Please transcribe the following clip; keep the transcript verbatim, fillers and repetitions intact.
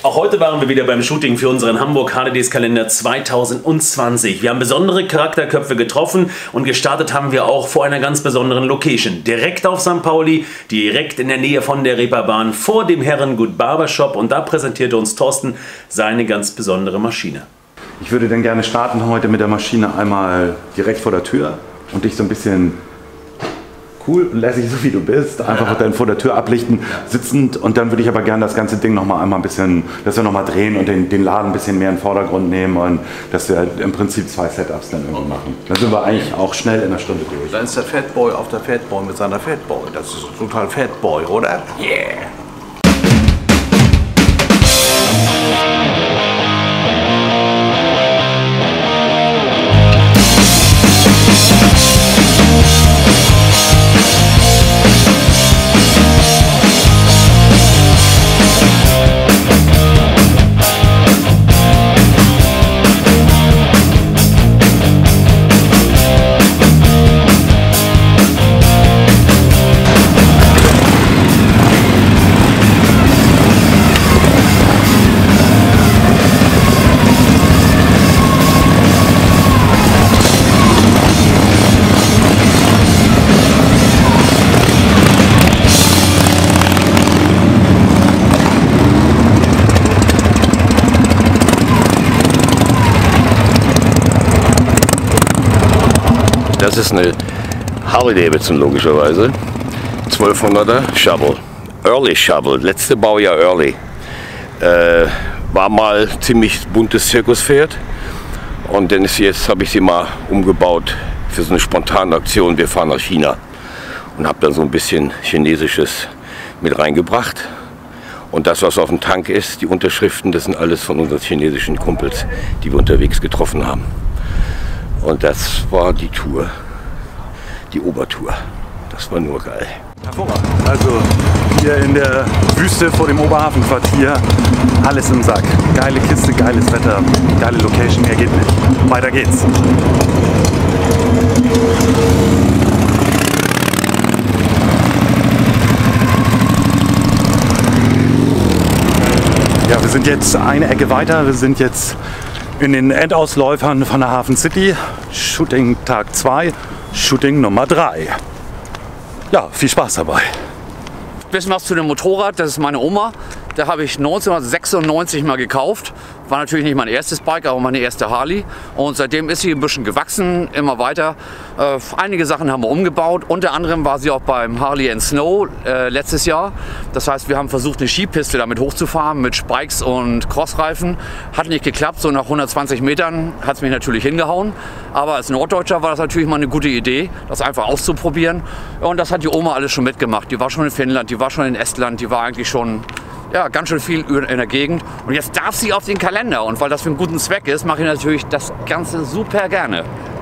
Auch heute waren wir wieder beim Shooting für unseren Hamburg Harley Days Kalender zweitausendzwanzig. Wir haben besondere Charakterköpfe getroffen und gestartet haben wir auch vor einer ganz besonderen Location. Direkt auf Sankt Pauli, direkt in der Nähe von der Reeperbahn, vor dem Herrengut Barbershop, und da präsentierte uns Thorsten seine ganz besondere Maschine. Ich würde dann gerne starten heute mit der Maschine einmal direkt vor der Tür und dich so ein bisschen cool und lässig, so wie du bist, einfach ja. dann vor der Tür ablichten, sitzend, und dann würde ich aber gerne das ganze Ding noch mal einmal ein bisschen, dass wir noch mal drehen und den, den Laden ein bisschen mehr in den Vordergrund nehmen und dass wir im Prinzip zwei Setups dann irgendwie machen. Dann sind wir eigentlich auch schnell in einer Stunde durch. Dann ist der Fatboy auf der Fatboy mit seiner Fatboy. Das ist total Fatboy, oder? Yeah! Das ist eine Harley Davidson logischerweise, zwölfhunderter Shovel, Early Shovel, letzte Baujahr Early. Äh, war mal ziemlich buntes Zirkuspferd, und dann ist jetzt habe ich sie mal umgebaut für so eine spontane Aktion. Wir fahren nach China, und habe da so ein bisschen Chinesisches mit reingebracht. Und das, was auf dem Tank ist, die Unterschriften, das sind alles von unseren chinesischen Kumpels, die wir unterwegs getroffen haben. Und das war die Tour, die Obertour. Das war nur geil. Hervorragend. Also hier in der Wüste vor dem Oberhafenquartier, alles im Sack. Geile Kiste, geiles Wetter, geile Location, mehr geht nicht. Weiter geht's. Ja, wir sind jetzt eine Ecke weiter. Wir sind jetzt in den Endausläufern von der Hafen City. Shooting Tag zwei, Shooting Nummer drei. Ja, viel Spaß dabei. Bisschen was zu dem Motorrad, das ist meine Oma. Da habe ich neunzehnhundertsechsundneunzig mal gekauft. War natürlich nicht mein erstes Bike, aber meine erste Harley. Und seitdem ist sie ein bisschen gewachsen, immer weiter. Äh, einige Sachen haben wir umgebaut. Unter anderem war sie auch beim Harley and Snow äh, letztes Jahr. Das heißt, wir haben versucht, eine Skipiste damit hochzufahren mit Spikes und Crossreifen. Hat nicht geklappt, so nach hundertzwanzig Metern hat es mich natürlich hingehauen. Aber als Norddeutscher war das natürlich mal eine gute Idee, das einfach auszuprobieren. Und das hat die Oma alles schon mitgemacht. Die war schon in Finnland, die war schon in Estland, die war eigentlich schon ja, ganz schön viel in der Gegend. Und jetzt darf sie auf den Kalender. Und weil das für einen guten Zweck ist, mache ich natürlich das Ganze super gerne.